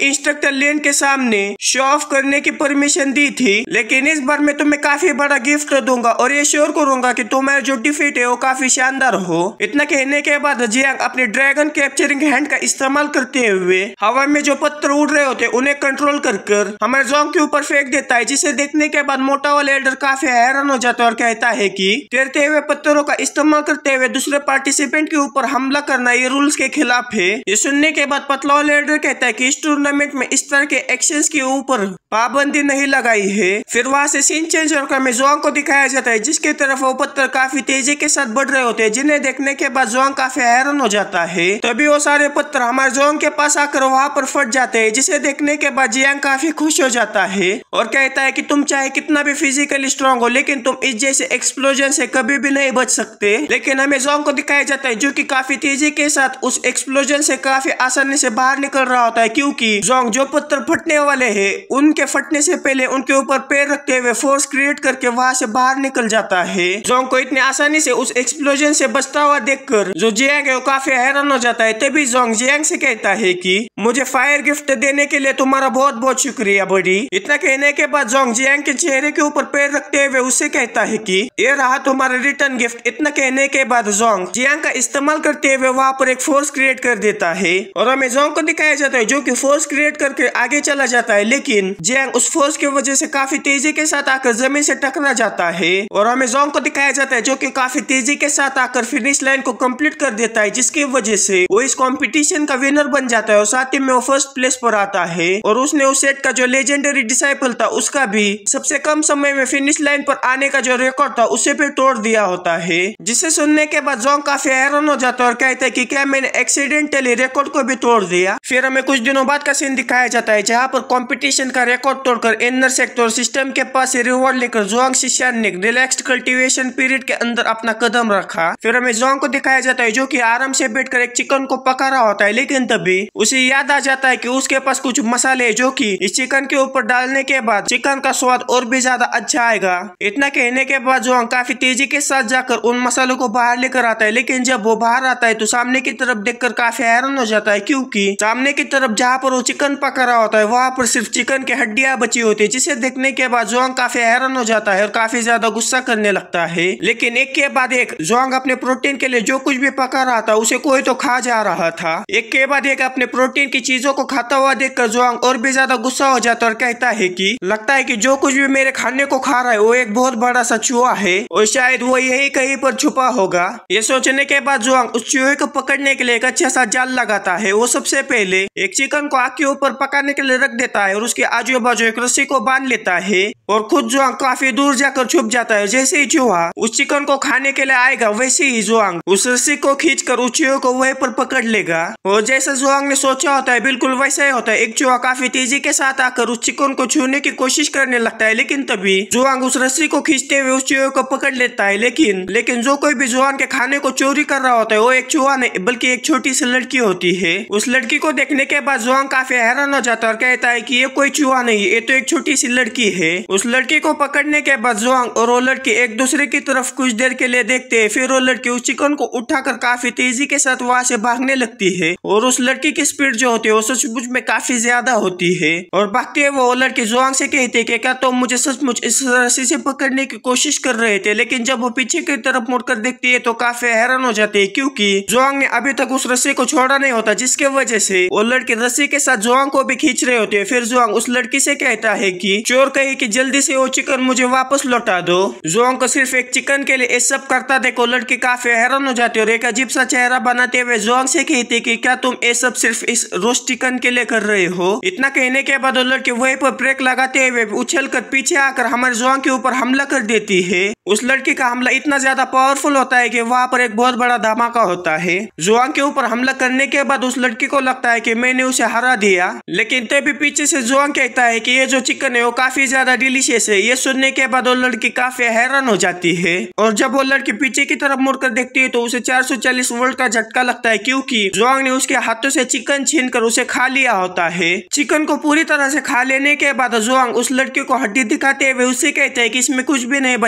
इंस्ट्रक्टर लेन के सामने शो ऑफ करने की परमिशन दी थी, लेकिन इस बार मैं तुम्हें काफी बड़ा गिफ्ट दूंगा और ये श्योर करूंगा कि तुम्हारा जो डिफीट है वो काफी शानदार हो। इतना कहने के बाद जियांग अपने ड्रैगन कैप्चरिंग हैंड का इस्तेमाल करते हुए हवा में जो पत्थर उड़ रहे होते उन्हें कंट्रोल कर कर हमारे जोंग के ऊपर फेंक देता है, जिसे देखने के बाद मोटा वाला एल्डर काफी हैरान हो जाता है और कहता है कि तैरते हुए पत्थरों का इस्तेमाल करते हुए दूसरे पार्टिसिपेंट के ऊपर हमला करना ये रूल्स के खिलाफ है। ये सुनने के बाद पतला वाला एल्डर कहता है कि इस टूर्नामेंट में इस तरह के एक्शंस के ऊपर पाबंदी नहीं लगाई है। फिर वहां से सीन चेंज होकर हमें जोंग को दिखाया जाता है, जिसके तरफ वो पत्थर काफी तेजी के साथ बढ़ रहे होते हैं, जिन्हें देखने के बाद जोंग काफी हैरान हो जाता है। तभी वो सारे पत्थर हमारे जोंग के पास आकर वहां पर फट जाते हैं, जिसे देखने के बाद जियांग काफी खुश हो जाता है और कहता है कि तुम चाहे कितना भी फिजिकली स्ट्रांग हो, लेकिन तुम इस जैसे एक्सप्लोजन से कभी भी नहीं बच सकते। लेकिन हमें जोंग को दिखाया जाता है जो कि काफी तेजी के साथ उस एक्सप्लोजन से काफी आसानी से बाहर निकल रहा होता है, क्योंकि जोंग जो पत्थर फटने वाले हैं उनके फटने से पहले उनके ऊपर पैर रखते हुए फोर्स क्रिएट करके वहां से बाहर निकल जाता है। जोंग को इतनी आसानी से उस एक्सप्लोजन से बचता हुआ देखकर जो जियांग है वो काफी हैरान हो जाता है। तभी जोंग जियांग से कहता है कि मुझे फायर गिफ्ट देने के लिए तुम्हारा बहुत बहुत शुक्रिया बड़ी। इतना कहने के बाद जोंग जियांग के चेहरे के ऊपर पैर रखते हुए उससे कहता है कि ये रहा तुम्हारा रिटर्न गिफ्ट। इतना कहने के बाद जोंग जियांग का इस्तेमाल करते हुए वहां पर एक फोर्स क्रिएट कर देता है और हमें जोंग को दिखाया जाता है जो कि फोर्स क्रिएट करके आगे चला जाता है, लेकिन जियांग उस फोर्स की वजह से काफी तेजी के साथ आकर जमीन से टकरा जाता है और हमें जोंग को दिखाया जाता है जो कि काफी तेजी के साथ आकर फिनिश लाइन को कंप्लीट कर देता है, जिसकी वजह से वो इस कंपटीशन का विनर बन जाता है और साथ ही में वो फर्स्ट प्लेस पर आता है और उसने उस सेट का जो लेजेंडरी डिसाइपल था उसका भी सबसे कम समय में फिनिश लाइन पर आने का जो रिकॉर्ड था उसे भी तोड़ दिया होता है। जिसे सुनने के बाद जोंग काफी हैरान हो जाता है और कहता है कि क्या मैंने एक्सीडेंटली रिकॉर्ड को भी तोड़ दिया। फिर हमें कुछ दिनों बाद का सीन दिखाया जाता है जहाँ पर कंपटीशन का रिकॉर्ड तोड़कर इनर सेक्टर सिस्टम के पास रिवॉर्ड लेकर जोंग शिशान ने रिलैक्स्ड कल्टीवेशन पीरियड के अंदर अपना कदम रखा। फिर हमें जोंग को दिखाया जाता है जो कि आराम से बैठकर एक चिकन को पका रहा होता है, लेकिन तभी उसे याद आ जाता है कि उसके पास कुछ मसाले जो कि इस चिकन के ऊपर डालने के बाद चिकन का स्वाद और भी ज्यादा अच्छा आएगा। इतना कहने के बाद जोंग काफी तेजी के साथ जाकर उन मसालों को बाहर लेकर आता है, लेकिन जब वो बाहर आता है तो सामने की तरफ देखकर काफी हैरान हो जाता है, क्योंकि सामने की तरफ जहाँ पर वो चिकन पका रहा होता है वहाँ पर सिर्फ चिकन की हड्डियां बची होती है, जिसे देखने के बाद जोंग काफी हैरान हो जाता है और काफी ज्यादा गुस्सा करने लगता है। लेकिन एक के बाद एक जोंग अपने प्रोटीन के लिए जो कुछ भी पका रहा था उसे कोई तो खा जा रहा था। एक के बाद एक अपने प्रोटीन की चीजों को खाता हुआ देखकर जोंग और भी ज्यादा गुस्सा हो जाता है और कहता है कि लगता है कि जो कुछ भी मेरे खाने को खा रहा है वो एक बहुत बड़ा सा चूहा है और शायद वो यही कहीं पर छुपा होगा। ये सोचने के बाद जोंग उस चूहे को पकड़ने के लिए एक अच्छा सा जाल लगाता है। वो सबसे पहले एक चिकन को आग के ऊपर पकाने के लिए रख देता है और उसके आजू बाजू एक रस्सी को बांध लेता है और खुद जोंग काफी दूर जाकर छुप जाता है। जैसे ही चूहा उस चिकन को खाने के लिए आएगा वैसे ही जोंग उस रस्सी को खींचकर उस चूहे को वहीं पर पकड़ लेगा और जैसा जोंग ने सोचा होता है बिल्कुल वैसा ही होता है। एक चूहा काफी तेजी के साथ आकर उस चिकन को छूने की कोशिश करने लगता है, लेकिन तभी जोंग उस रस्सी को खींचते हुए उस चूहे को पकड़ लेता है। लेकिन लेकिन जो कोई भी जोंग के खाने को चोरी कर रहा होता है वो एक चूहा नहीं बल्कि एक छोटी सी लड़की होती है। उस लड़की को देखने के बाद जोंग काफी हैरान हो जाता है और कहता है कि ये कोई चूहा नहीं, ये तो एक छोटी सी लड़की है। उस लड़की को पकड़ने के बाद जोंग और वो लड़की एक दूसरे की तरफ कुछ देर के लिए देखते हैं। फिर वो लड़की उस चिकन को उठाकर काफी तेजी के साथ वहां से भागने लगती है और उस लड़की की स्पीड जो होती है वो सचमुच में काफी ज्यादा होती है और भागते हुए वो लड़की जोंग से कहती है कि क्या तुम तो मुझे सचमुच इस रस्सी से पकड़ने की कोशिश कर रहे थे। लेकिन जब वो पीछे की तरफ मुड़कर देखती है तो काफी हैरान हो जाती है, क्योंकि जोंग ने अभी तक उस रस्सी को छोड़ा नहीं होता, जिसके वजह से वो लड़की रस्सी के साथ जोंग को भी खींच रहे होते हैं। फिर जोंग उस लड़की से कहता है कि चोर कहे कि जल्दी से वो चिकन मुझे वापस लौटा दो। जोंग को सिर्फ एक चिकन के लिए ये सब करता देखो लड़की काफी हैरान हो जाती है और एक अजीब सा चेहरा बनाते हुए जोंग से कहती कि क्या तुम ये सब सिर्फ इस रोस्ट चिकन के लिए कर रहे हो। इतना कहने के बाद वो लड़की वहीं पर ब्रेक लगाते हुए उछल कर पीछे आकर हमारे जोंग के ऊपर हमला कर देती है। उस लड़की का हमला इतना ज्यादा पावरफुल होता है कि वहाँ पर एक बहुत बड़ा धमाका होता है। जोंग के ऊपर हमला करने के बाद उस लड़की को लगता है कि मैंने उसे हरा दिया, लेकिन तभी पीछे से जोंग कहता है कि ये जो चिकन है वो काफी ज्यादा डिलीशियस है। ये सुनने के बाद वो लड़की काफी हैरान हो जाती है और जब वो लड़की पीछे की तरफ मुड़कर देखती है तो उसे चार सौ चालीस वोल्ट का झटका लगता है, क्योंकि जोंग ने उसके हाथों से चिकन छीन कर उसे खा लिया होता है। चिकन को पूरी तरह से खा लेने के बाद जोंग उस लड़की को हड्डी दिखाते हुए उससे कहता है कि इसमें कुछ भी नहीं बचा है।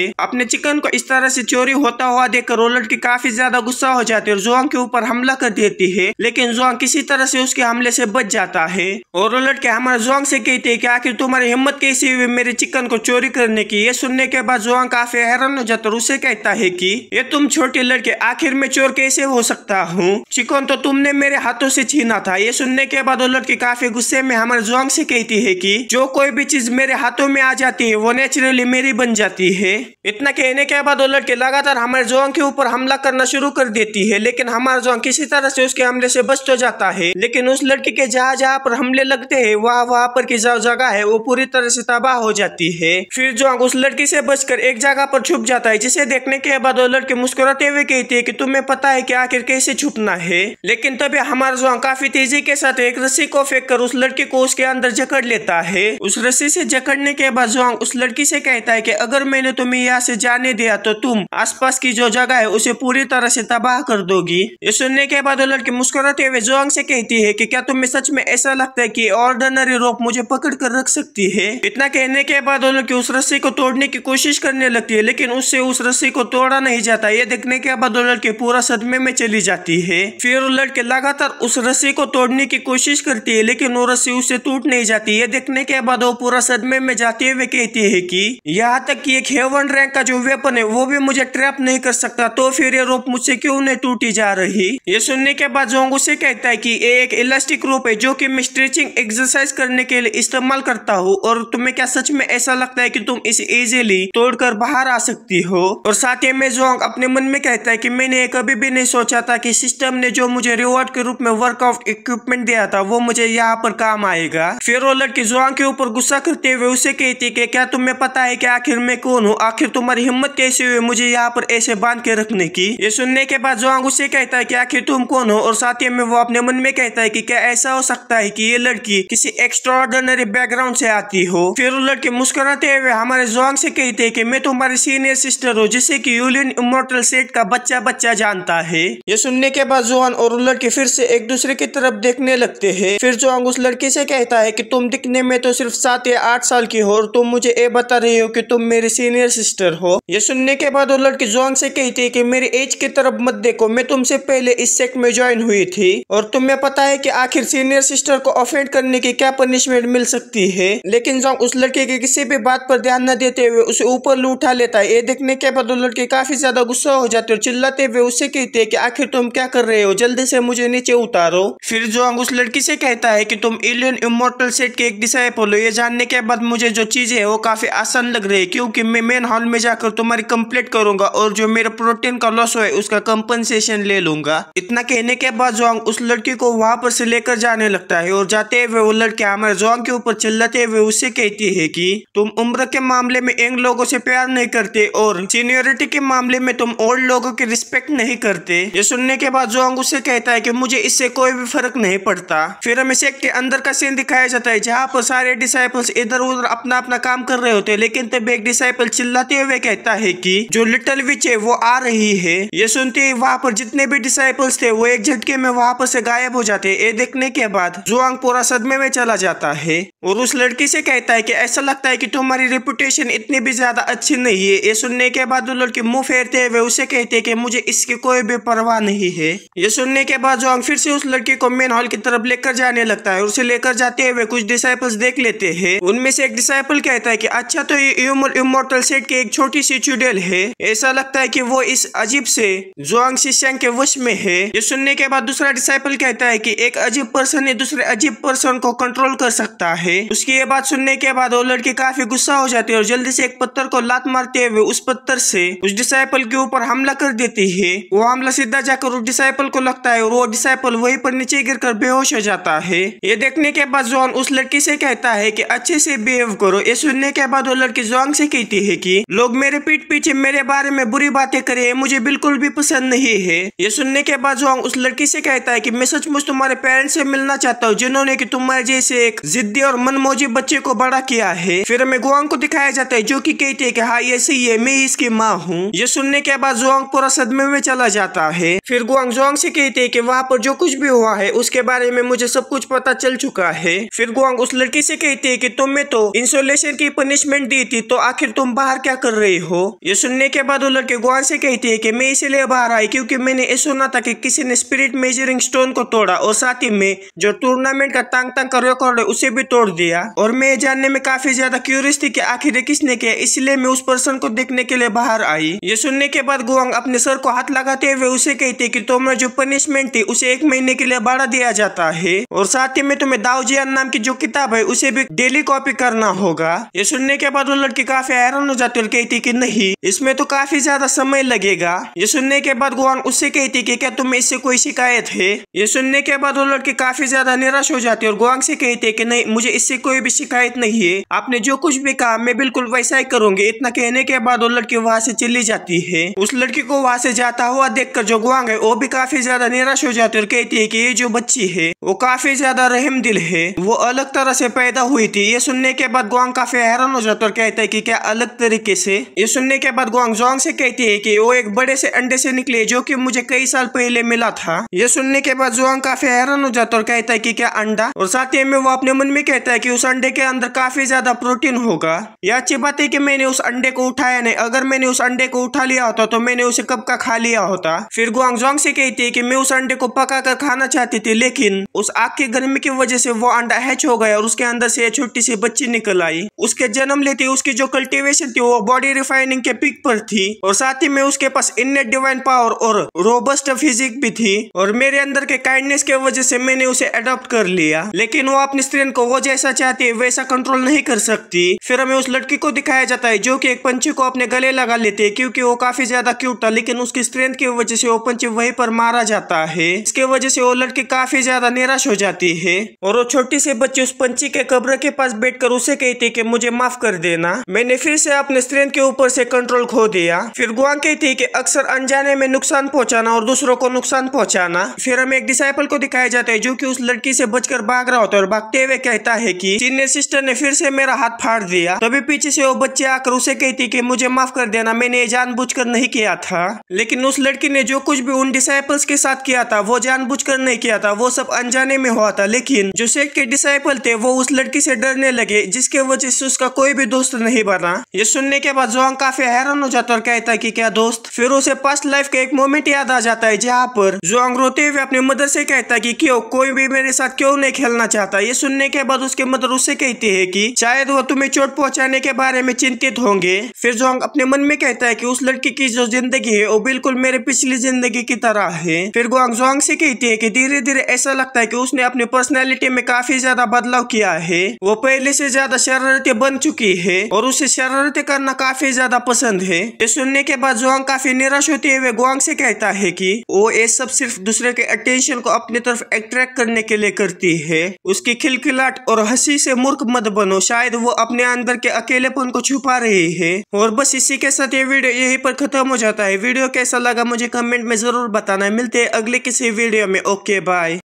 है। अपने चिकन को इस तरह से चोरी होता हुआ देखकर वो लड़की काफी ज्यादा गुस्सा हो जाती है और जोंग के ऊपर हमला कर देती है, लेकिन जोंग किसी तरह से उसके हमले से बच जाता है। और वो लड़के हमारे जोंग से कहते हैं कि आखिर तुम्हारी हिम्मत कैसी हुई मेरे चिकन को चोरी करने की। ये सुनने के बाद जोंग काफी हैरान हो जाता है और उसे कहता है कि ये तुम छोटे लड़के, आखिर मैं चोर कैसे हो सकता हूँ? चिकन तो तुमने मेरे हाथों से छीना था। ये सुनने के बाद वो लड़की काफी गुस्से में हमारे जोंग से कहती है कि जो कोई भी चीज मेरे हाथों में आ जाती है वो नेचुरली मेरी बन जाती है। इतना कहने के बाद वो लड़के लगातार हमारे जोंग के ऊपर हमला करना शुरू कर देती है, लेकिन हमारा जोंग किसी तरह से उसके हमले से बच तो जाता है। लेकिन उस लड़की के जहाँ जहाँ पर हमले लगते हैं वहाँ वहाँ पर की जो जगह है वो पूरी तरह से तबाह हो जाती है। फिर जोंग उस लड़की से बचकर एक जगह पर छुप जाता है, जिसे देखने के बाद वो लड़के मुस्कुराते हुए कहती है कि तुम्हें पता है कि आखिर कैसे छुपना है। लेकिन तभी हमारा जोंग काफी तेजी के साथ एक रस्सी को फेंक कर उस लड़की को उसके अंदर जकड़ लेता है। उस रस्सी से जकड़ने के बाद जोंग उस लड़की से कहता है कि अगर मैंने तुम्हें यहाँ से जाने दिया तो तुम आसपास की जो जगह है उसे पूरी तरह से तबाह कर दोगी। ये सुनने के बाद वो लड़की मुस्कुराते हुए जोंग से कहती है कि क्या तुम्हें सच में ऐसा लगता है कि ऑर्डिनरी रोप मुझे पकड़ कर रख सकती है? इतना कहने के बाद वो लड़की उस रस्सी को तोड़ने की कोशिश करने लगती है, लेकिन उससे उस रस्सी को तोड़ा नहीं जाता। ये देखने के बाद वो लड़की पूरा सदमे में चली जाती है। फिर वो लड़के लगातार उस रस्सी को तोड़ने की कोशिश करती है, लेकिन वो रस्सी उससे टूट नहीं जाती। ये देखने के बाद वो पूरा सदमे में जाते हुए कहती है कि यहाँ तक कि एक हेवन रैंक का जो वेपन है वो भी मुझे ट्रैप नहीं कर सकता, तो फिर ये रोप मुझसे क्यों नहीं टूटी जा रही? ये सुनने के बाद जोंग उसे कहता है कि ये एक इलास्टिक रोप है जो कि मैं स्ट्रेचिंग एक्सरसाइज करने के लिए इस्तेमाल करता हूँ, और तुम्हें क्या सच में ऐसा लगता है कि तुम इसे इजीली तोड़कर बाहर आ सकती हो? और साथ ही में जोंग अपने मन में कहता है कि मैंने कभी भी नहीं सोचा था कि सिस्टम ने जो मुझे रिवॉर्ड के रूप में वर्कआउट इक्विपमेंट दिया था वो मुझे यहाँ पर काम आएगा। फिर वो लड़की जोंग के ऊपर गुस्सा करते हुए उसे कहती है कि क्या तुम्हें पता है कि आखिर मैं कौन हूँ? आखिर तुम्हारी हिम्मत कैसे हुई मुझे यहाँ पर ऐसे बांध के रखने की? ये सुनने के बाद जोंग उसे कहता है कि आखिर तुम कौन हो? और साथ ही में वो अपने मन में कहता है कि क्या ऐसा हो सकता है कि ये लड़की किसी एक्स्ट्राऑर्डिनरी बैकग्राउंड से आती हो? फिर वो लड़की मुस्कुराते हुए हमारे जोंग से कहते हैं कि मैं तुम्हारी सीनियर सिस्टर हूँ, जिसे कि यूलियन इमॉर्टल सेट का बच्चा बच्चा जानता है। ये सुनने के बाद जोंग और लड़की फिर से एक दूसरे की तरफ देखने लगते हैं। फिर जोंग उस लड़की से कहता है कि तुम दिखने में तो सिर्फ सात या आठ साल की हो और तुम मुझे ये बता रही हो कि तुम मेरी सीनियर सिस्टर हो। ये सुनने के बाद वो लड़की जोंग से कहती है कि मेरी एज की तरफ मत देखो, मैं तुमसे पहले इस सेक्ट में ज्वाइन हुई थी और तुम्हें पता है कि आखिर सीनियर सिस्टर को ऑफेंड करने की क्या पनिशमेंट मिल सकती है। लेकिन जोंग उस लड़के की किसी भी बात पर ध्यान न देते हुए उसे ऊपर उठा लेता है। ये देखने के बाद वो लड़की काफी ज्यादा गुस्सा हो जाती है और चिल्लाते हुए उससे कहते हैं कि आखिर तुम क्या कर रहे हो, जल्दी से मुझे नीचे उतारो। फिर जोंग उस लड़की से कहता है कि तुम एलियन इमॉर्टल सेट के एक डिसाइपल हो। ये जानने के बाद मुझे जो चीजें है वो काफी आसान लग रही है, क्योंकि मैं मेन हॉल में जाकर तुम्हारी कंप्लीट करूंगा और जो मेरे प्रोटीन का लॉस है उसका कंपनसेशन ले लूंगा। इतना कहने के बाद जोंग उस लड़की को वहां पर से लेकर जाने लगता है और जाते हुए वो लड़की हमारे जोंग के ऊपर चिल्लाते हुए उससे कहती है कि तुम उम्र के मामले में यंग लोगों से प्यार नहीं करते और सीनियोरिटी के मामले में तुम ओल्ड लोगों की रिस्पेक्ट नहीं करते। ये सुनने के बाद जोंग उससे कहता है कि मुझे इससे कोई भी फर्क नहीं पड़ता। फिर हमें सेक्ट के अंदर का सीन दिखाया जाता है जहाँ पर सारे डिसाइपल्स इधर उधर अपना अपना काम कर रहे होते हैं, लेकिन तब एक डिसाइपल चिल्लाते हुए कहता है कि जो लिटिल विच है वो आ रही है। ये सुनते ही वहाँ पर जितने भी डिसाइपल्स थे वो एक झटके में वहाँ पर से गायब हो जाते हैं। ये देखने के बाद जोंग पूरा सदमे में चला जाता है और उस लड़की से कहता है कि ऐसा लगता है कि तुम्हारी रेपुटेशन इतनी भी ज्यादा अच्छी नहीं है। ये सुनने के बाद वो लड़की मुंह फेरते हुए उसे कहते हैं कि मुझे इसकी कोई भी परवाह नहीं है। ये सुनने के बाद जोंग फिर से उस लड़की को मेन हॉल की तरफ लेकर जाने लगता है और उसे लेकर जाते हुए कुछ डिसाइपल्स देख लेते हैं। उनमें से एक डिसाइपल कहता है कि अच्छा तो ये इमॉर्टल सेट की एक छोटी सी चुड़ैल है, ऐसा लगता है कि वो इस अजीब से जोंग शिशैंग के वश में है। ये सुनने के बाद दूसरा डिसाइपल कहता है कि एक अजीब पर्सन है दूसरे अजीब पर्सन को कंट्रोल कर सकता है। उसकी ये बात सुनने के बाद वो लड़की काफी गुस्सा हो जाती है और जल्दी से एक पत्थर को लात मारते हुए उस पत्थर से उस डिसाइपल के ऊपर हमला कर देती है। वो हमला सीधा जाकर उस डिसाइपल को लगता है और वो डिसाइपल वहीं पर नीचे गिरकर बेहोश हो जाता है। ये देखने के बाद जोंग उस लड़की से कहता है कि अच्छे से बिहेव करो। ये सुनने के बाद वो लड़की जोंग से कहती है कि लोग मेरे पीठ पीछे मेरे बारे में बुरी बातें करे मुझे बिल्कुल भी पसंद नहीं है। ये सुनने के बाद जोंग उस लड़की से कहता है कि मैं सचमुच तुम्हारे पेरेंट्स से मिलना चाहता हूँ जिन्होंने कि तुम्हारे जैसे एक जिद्दी और मनमौजी बच्चे को बड़ा किया है। फिर हमें गुआंग को दिखाया जाता है जो कि कहती है कि हाँ ये सही है, मैं इसकी माँ हूँ। ये सुनने के बाद जुआंग पूरा सदमे में चला जाता है। फिर गुआंग जुआंग से कहती है कि वहाँ पर जो कुछ भी हुआ है उसके बारे में मुझे सब कुछ पता चल चुका है। फिर गुआंग उस लड़की से कहती है कि तुम्हें तो इंसोलेशन की पनिशमेंट दी थी, तो आखिर तुम बाहर क्या कर रही हो। ये सुनने के बाद वो लड़की गुआंग से कहती है कि मैं इसीलिए बाहर आई क्योंकि मैंने ये सुना था कि किसी ने स्पिरिट मेजरिंग स्टोन को तोड़ा और साथ ही में जो टूर्नामेंट का तांग तांग का रिकॉर्ड है उसे भी तोड़ दिया। और मैं जानने में काफी ज्यादा क्यूरियस थी कि आखिर किसने किया, इसलिए मैं उस पर्सन को देखने के लिए बाहर आई। ये सुनने के बाद गुआंग अपने सर को हाथ लगाते हुए उसे कहती है कि तुम्हें जो पनिशमेंट थी उसे एक महीने के लिए बढ़ा दिया जाता है और साथ ही में तुम्हें दाओ जियान नाम की जो किताब है उसे भी डेली कॉपी करना होगा। ये सुनने के बाद वो लड़की काफी हैरान हो जाती है और कहती कि नहीं, इसमें तो काफी ज्यादा समय लगेगा। ये सुनने के बाद गुआंग उससे कहती कि क्या तुम्हें इससे कोई शिकायत है। ये सुनने के बाद वो लड़की काफी ज्यादा निराश हो जाती है और गुआंग से कहती है कि नहीं, मुझे इससे कोई भी शिकायत नहीं है, आपने जो कुछ भी कहा मैं बिल्कुल वैसा ही करूंगी। इतना कहने के बाद वो लड़की वहाँ से चली जाती है। उस लड़की को वहाँ से जाता हुआ देखकर जो गुआंग है वो भी काफी ज्यादा निराश हो जाती है और कहती है कि ये जो बच्ची है वो काफी ज्यादा रहम दिल है, वो अलग तरह से पैदा हुई थी। ये सुनने के बाद गुआंग काफी हैरान हो जाता है और कहता है कि क्या अलग तरीके से। ये सुनने के बाद गुआंग जुआंग से कहती है कि वो एक बड़े से अंडे से निकले जो कि मुझे कई साल पहले मिला था। ये सुनने के बाद जुआंग काफी हैरान हो जाता है और कहता है कि क्या अंडा, और साथ ही में वो अपने मन में कहता है कि उस अंडे के अंदर काफी ज्यादा प्रोटीन होगा। यह अच्छी बात है कि मैंने उस अंडे को उठाया नहीं, अगर मैंने उस अंडे को उठा लिया होता तो मैंने उसे कब का खा लिया होता। फिर गुआंग जुआंग से कहती है कि मैं उस अंडे को पका कर खाना चाहती थी, लेकिन उस आग की गर्मी की वजह से वो अंडा हैच हो गया और उसके अंदर से एक छोटी सी बच्ची निकल आई। उसके जन्म लेते उसकी जो कल्टीवेशन थी वो बॉडी रिफाइनिंग के पीक पर थी और साथ ही में उसके पास इननेट डिवाइन पावर और रोबस्ट फिजिक भी थी और मेरे अंदर के काइंडनेस के वजह से मैंने उसे अडॉप्ट कर लिया। लेकिन वो अपनी स्त्री को वो जैसा चाहती है वैसा कंट्रोल नहीं कर सकती। फिर हमें उस लड़की को दिखाया जाता है जो कि एक पंछी को अपने गले लगा लेती है क्योंकि वो काफी ज्यादा क्यूट था, लेकिन उसकी स्ट्रेंथ की वजह से वो पंछी वहीं पर मारा जाता है। इसके वजह से वो लड़की काफी ज्यादा निराश हो जाती है और वो छोटी सी बच्ची उस पंछी के कब्र के पास बैठकर उसे कहती है कि मुझे माफ कर देना, मैंने फिर से अपने स्ट्रेंथ के ऊपर से कंट्रोल खो दिया। फिर गुआंग कहती है कि अक्सर अनजाने में नुकसान पहुंचाना और दूसरों को नुकसान पहुंचाना। फिर हमें एक डिसाइपल को दिखाया जाता है जो कि उस लड़की से बचकर भाग रहा होता है और भागते हुए कहता है कि सीनियर सिस्टर ने फिर से मेरा हाथ फाड़ दिया। तभी पीछे से वो बच्ची आकर उसे कहती कि मुझे माफ कर देना, मैंने जानबूझकर नहीं किया था। लेकिन उस लड़की ने जो कुछ भी उन डिसाइपल्स के साथ किया था वो जानबूझकर नहीं किया था, वो सब अनजाने में हुआ था। लेकिन जो सेक्ट के डिसाइपल थे वो उस लड़की से डरने लगे जिसके वजह से उसका कोई भी दोस्त नहीं बना। ये सुनने के बाद जुआंग काफी हैरान हो जाता है और कहता है कि क्या दोस्त। फिर उसे पास्ट लाइफ का एक मोमेंट याद आ जाता है जहाँ पर जुआंग रोते हुए अपनी मदर से कहता है कि क्यों कोई भी मेरे साथ क्यों नहीं खेलना चाहता। ये सुनने के बाद उसके मदर उससे कहती है कि शायद वो तुम्हें चोट पहुंचाने के बारे में चिंतित होंगे। फिर जुआंग अपने मन में कहता है कि उस लड़की की जो जिंदगी है वो बिल्कुल मेरे पिछली जिंदगी की तरह है। फिर गुआंग जुआंग से कहती है कि धीरे धीरे ऐसा लगता है कि उसने अपनी पर्सनैलिटी में काफी ज्यादा बदलाव किया है, वो पहले से ज्यादा शरारतें बन चुकी है और उसे शरारतें करना काफी ज्यादा पसंद है। ये सुनने के बाद जुआंग काफी निराश होते हुए गुआंग से कहता है कि वो ये सब सिर्फ दूसरे के अटेंशन को अपनी तरफ अट्रैक्ट करने के लिए करती है। उसकी खिलखिलाहट और हंसी से मूर्ख मत बनो, शायद वो अपने अंदर के अकेलेपन को छुपा रही है। और बस इसी के साथ ये वीडियो यहीं पर खत्म हो जाता है। वीडियो कैसा लगा मुझे कमेंट में जरूर बताना। मिलते हैं अगले किसी वीडियो में। Okay bye.